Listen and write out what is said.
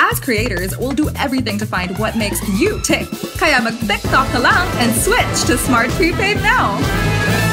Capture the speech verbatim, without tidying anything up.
As creators, we'll do everything to find what makes you tick. Kaya mag-TikTok ka lang and switch to Smart Prepaid now!